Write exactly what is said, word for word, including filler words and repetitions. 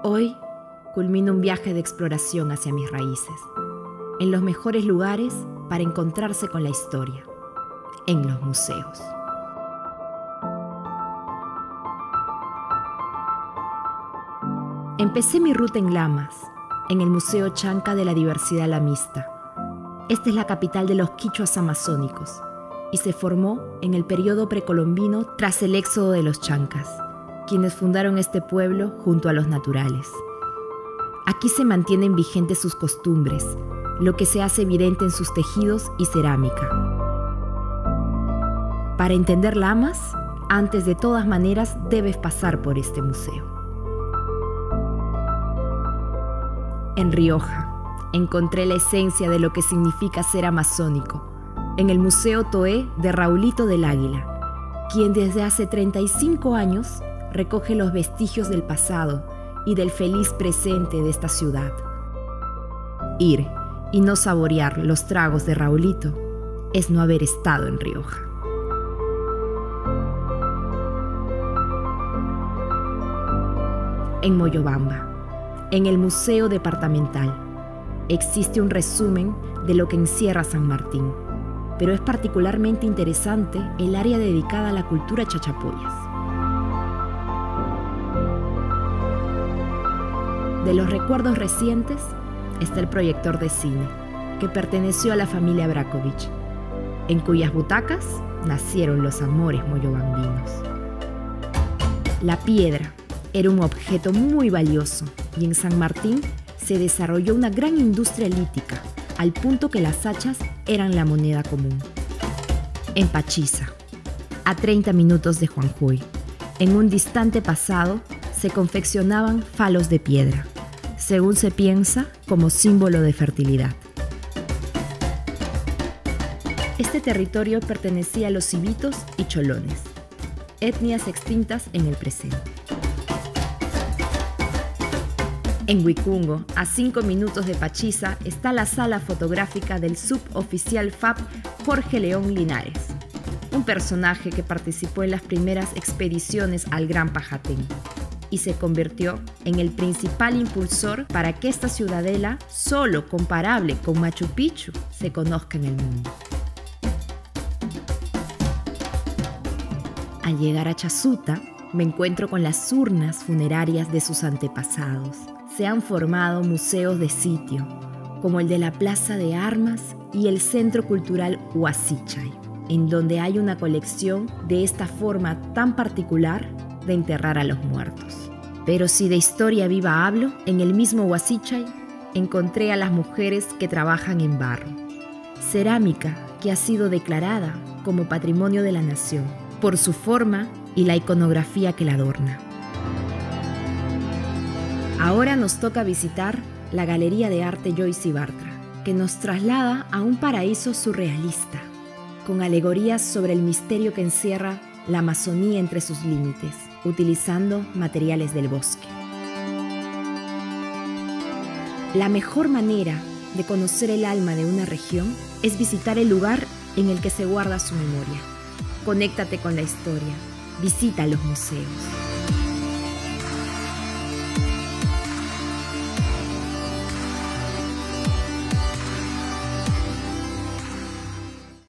Hoy culmino un viaje de exploración hacia mis raíces, en los mejores lugares para encontrarse con la historia, en los museos. Empecé mi ruta en Lamas, en el Museo Chanca de la Diversidad Lamista. Esta es la capital de los quichuas amazónicos y se formó en el periodo precolombino tras el éxodo de los chancas, quienes fundaron este pueblo junto a los naturales. Aquí se mantienen vigentes sus costumbres, lo que se hace evidente en sus tejidos y cerámica. Para entender Lamas, antes de todas maneras debes pasar por este museo. En Rioja, encontré la esencia de lo que significa ser amazónico, en el Museo Toé de Raulito del Águila, quien desde hace treinta y cinco años recoge los vestigios del pasado y del feliz presente de esta ciudad. Ir y no saborear los tragos de Raulito es no haber estado en Rioja. En Moyobamba, en el Museo Departamental, existe un resumen de lo que encierra San Martín, pero es particularmente interesante el área dedicada a la cultura chachapoyas. De los recuerdos recientes está el proyector de cine, que perteneció a la familia Bracovich, en cuyas butacas nacieron los amores moyobambinos. La piedra era un objeto muy valioso y en San Martín se desarrolló una gran industria lítica, al punto que las hachas eran la moneda común. En Pachiza, a treinta minutos de Juanjoy, en un distante pasado, se confeccionaban falos de piedra, según se piensa, como símbolo de fertilidad. Este territorio pertenecía a los civitos y cholones, etnias extintas en el presente. En Huicungo, a cinco minutos de Pachiza, está la sala fotográfica del suboficial F A P Jorge León Linares, un personaje que participó en las primeras expediciones al Gran Pajatén y se convirtió en el principal impulsor para que esta ciudadela, solo comparable con Machu Picchu, se conozca en el mundo. Al llegar a Chasuta, me encuentro con las urnas funerarias de sus antepasados. Se han formado museos de sitio, como el de la Plaza de Armas y el Centro Cultural Huasichay, en donde hay una colección de esta forma tan particular de enterrar a los muertos. Pero si de historia viva hablo, en el mismo Huasichay encontré a las mujeres que trabajan en barro, cerámica que ha sido declarada como Patrimonio de la Nación por su forma y la iconografía que la adorna. Ahora nos toca visitar la Galería de Arte Joyce Bartra, que nos traslada a un paraíso surrealista, con alegorías sobre el misterio que encierra la Amazonía entre sus límites, utilizando materiales del bosque. La mejor manera de conocer el alma de una región es visitar el lugar en el que se guarda su memoria. Conéctate con la historia, visita los museos.